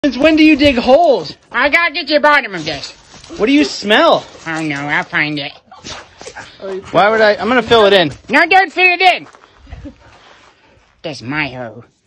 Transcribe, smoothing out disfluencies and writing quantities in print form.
Since when do you dig holes? I gotta get to the bottom of this. What do you smell? Oh no, I'll find it. Why would I? I'm gonna fill it in. No, don't fill it in. That's my hoe.